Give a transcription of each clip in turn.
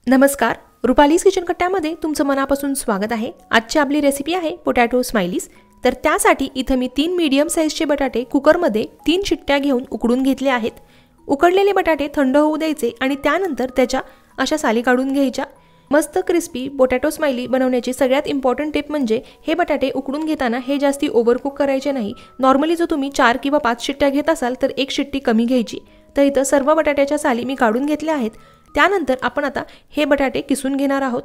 नमस्कार, रुपालीज किचन कट्ट्यामध्ये तुमचं मनापासून स्वागत आहे। आजची आपली रेसिपी आहे पोटॅटो स्माइलीज। तर त्यासाठी इथे मी 3 मीडियम साइजचे बटाटे कुकरमध्ये 3 शिट्ट्या घेऊन उकडून घेतले आहेत। उकडलेले बटाटे थंड होऊ द्यायचे आणि त्यानंतर त्याच्या अशा साली काढून घ्यायच्या। मस्त क्रिस्पी पोटॅटो स्माइली बनवण्याची सगळ्यात इम्पॉर्टंट टिप म्हणजे हे बटाटे उकडून घेताना हे जास्ती ओव्हरकुक करायचे नाही। नॉर्मली जो तुम्ही 4 किंवा 5 शिट्ट्या घेत असाल तर 1 शिट्टी कमी घ्यायची। तर इथे सर्व बटाट्याच्या साली मी काढून घेतल्या आहेत। त्यानंतर आपण आता हे बटाटे किसून घेणार आहोत।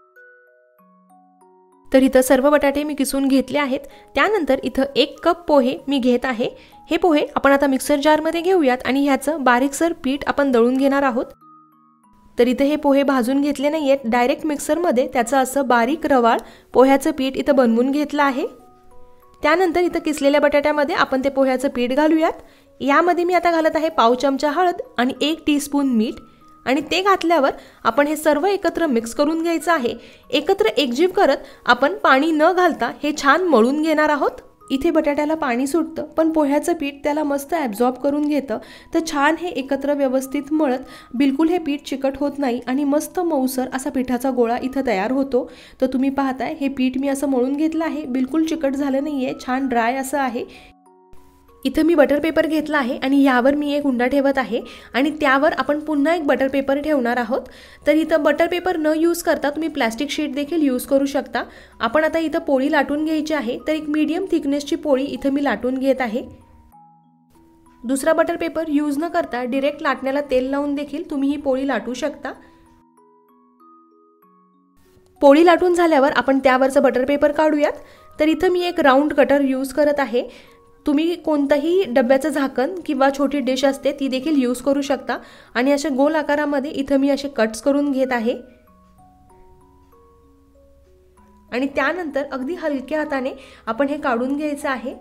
तर इथे सर्व बटाटे मी किसून घेतले आहेत। त्यानंतर इथे 1 कप पोहे मी घेत आहे। हे पोहे आपण आता मिक्सर जार मध्ये घेऊयात आणि ह्याचं बारीकसर पीठ आपण दळून घेणार आहोत। तर इथे हे पोहे भाजून घेतले नाहीयेत, डायरेक्ट मिक्सर मध्ये त्याचं असं बारीक रवाळ पोह्याचं पीठ इथे बनवून घेतलं आहे। त्यानंतर इथे किसलेल्या बटाट्यामध्ये आपण ते पोह्याचं पीठ घालूयात। यामध्ये मी आता घालत आहे पाव चमचा हळद आणि 1 टीस्पून मीठ आणि ते घातल्यावर आपण हे सर्व एकत्र मिक्स करून घ्यायचं आहे। एकत्र एकजीव करत आपण पाणी न घालता हे छान मळून घेणार आहोत। इथे बटाट्याला पाणी सुटतं पण पोह्याचं पीठ त्याला मस्त ॲब्झॉर्ब करून घेतं। तर छान हे एकत्र व्यवस्थित मळत बिलकुल हे पीठ चिकट होत नाही आणि मस्त मऊसर असा पिठाचा गोळा इथे तयार होतो। तर तुम्ही पाहताय हे पीठ मी असं मळून घेतलं आहे, बिलकुल चिकट झालं नाहीये, छान ड्राय असं आहे। इथे मी बटर पेपर घेतला आहे आणि यावर मी एक उंडा ठेवत आहे आणि त्यावर आपण पुन्हा एक बटर पेपर ठेवणार आहोत। तर इथं बटर पेपर न यूज करता तुम्ही प्लास्टिक शीट देखील यूज करू शकता। आपण आता इथं पोळी लाटून घ्यायची आहे। तर एक मीडियम थिकनेसची पोळी इथं मी लाटून घेत आहे। दुसरा बटर पेपर यूज न करता डायरेक्ट लाटण्याला तेल लावून देखील तुम्ही ही पोळी लाटू शकता। पोळी लाटून झाल्यावर आपण त्यावरचं बटर पेपर काढूयात। तर इथं मी एक राऊंड कटर यूज करत आहे। तुम्ही कोणताही डब्याचं झाकण किंवा छोटी डिश असते ती देखील यूज करू शकता आणि अशा गोल आकारामध्ये इथं मी असे कट्स करून घेत आहे आणि त्यानंतर अगदी हलक्या हाताने आपण हे काढून घ्यायचं आहे।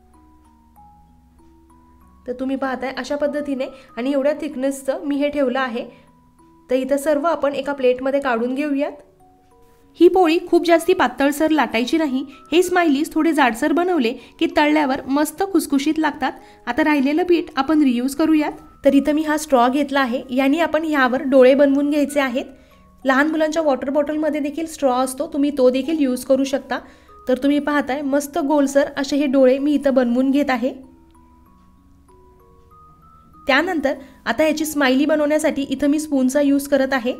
तर तुम्ही पाहताय अशा पद्धतीने आणि एवढ्या थिकनेसचं मी हे ठेवलं आहे। तर इथं सर्व आपण एका प्लेटमध्ये काढून घेऊयात। ही पोळी खूप जास्ती पातळसर लाटायची नाही। हे स्माइलीज थोडे जाडसर बनवले की तळल्यावर मस्त खुसखुशीत लागतात। आता राहिलेलं पीठ आपण रियूज करूयात। तर इथं मी हा स्ट्रॉ घेतला आहे, यानी आपण ह्यावर डोळे बनवून घ्यायचे आहेत। लहान मुलांच्या वॉटर बॉटलमध्ये देखील स्ट्रॉ असतो, तुम्ही तो देखील यूज करू शकता। तर तुम्ही पाहताय मस्त गोलसर असे हे डोळे मी इथं बनवून घेत आहे। त्यानंतर आता याची स्माइली बनवण्यासाठी इथं मी स्पूनचा यूज करत आहे।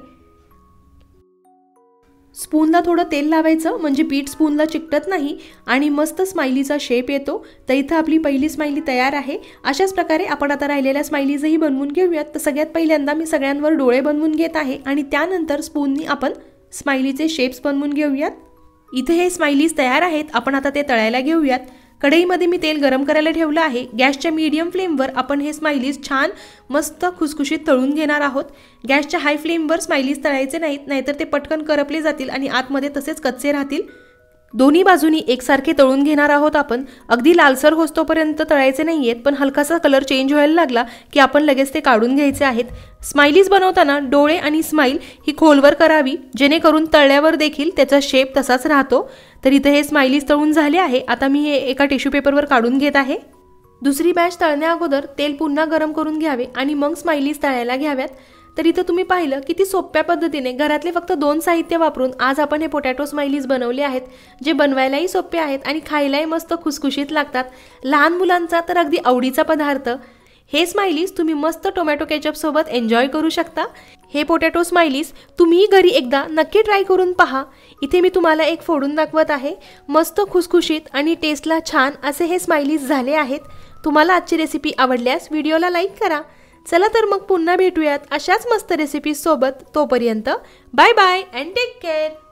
स्पूनला थोडं तेल लावायचं म्हणजे पीठ स्पूनला चिकटत नाही आणि मस्त स्माइलीचा शेप येतो। तर इथं आपली पहिली स्माइली तयार आहे। अशाच प्रकारे आपण आता राहिलेल्या स्माइलीजही बनवून घेऊयात। तर सगळ्यात पहिल्यांदा मी सगळ्यांवर डोळे बनवून घेत आहे आणि त्यानंतर स्पूननी आपण स्माइलीचे शेप्स बनवून घेऊयात। इथे हे स्माइलीज तयार आहेत, आपण आता ते तळायला घेऊयात। कढईमध्ये मी तेल गरम करायला ठेवलं आहे। गॅसच्या मीडियम फ्लेमवर आपण हे स्माइलीज छान मस्त खुसखुशीत तळून घेणार आहोत। गॅसच्या हाय फ्लेमवर स्माइलीज तळायचे नाहीत, नाहीतर ते पटकन करपले जातील आणि आतमध्ये तसेच कच्चे राहतील। दोन्ही बाजूनी एकसारखे तळून घेणार आहोत आपण। अगदी लालसर होस्तोपर्यंत तळायचे नाहीयेत, पण हलकासा कलर चेंज व्हायला लागला की आपण लगेच ते काढून घ्यायचे आहेत। स्माइलीज बनवताना डोळे आणि स्माइल ही खोलवर करावी, जेणेकरून तळल्यावर देखील त्याचा शेप तसाच राहतो। तर इथे हे स्माइलीज तळून झाले आहे। आता मी हे एका टिश्यू पेपरवर काढून घेत आहे। दुसरी बॅच तळण्या अगोदर तेल पुन्हा गरम करून घ्यावे आणि मग स्माइलीज तळायला घ्याव्यात। तर इथं तुम्ही पाहिलं किती सोप्या पद्धतीने घरातले फक्त 2 साहित्य वापरून आज आपण हे पोटॅटो स्माइलीज बनवले आहेत, जे बनवायलाही सोपे आहेत आणि खायलाही मस्त खुसखुशीत लागतात। लहान मुलांचा तर अगदी आवडीचा पदार्थ। हे स्माइलीज तुम्ही मस्त टोमॅटो केचप सोबत एन्जॉय करू शकता। हे पोटॅटो स्माइलीज तुम्ही घरी एकदा नक्की ट्राय करून पहा। इथे मी तुम्हाला एक फोडून दाखवत आहे। मस्त खुसखुशीत आणि टेस्टला छान असे हे स्माइलीज झाले आहेत। तुम्हाला आजची रेसिपी आवडल्यास व्हिडिओला लाईक करा। चला तर मग पुन्हा भेटूयात अशाच मस्त रेसिपीज सोबत। तोपर्यंत bye bye and take care.